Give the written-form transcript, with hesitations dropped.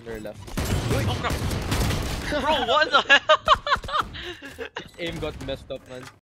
your left. Oh crap! Bro, what the hell? Aim got messed up, man.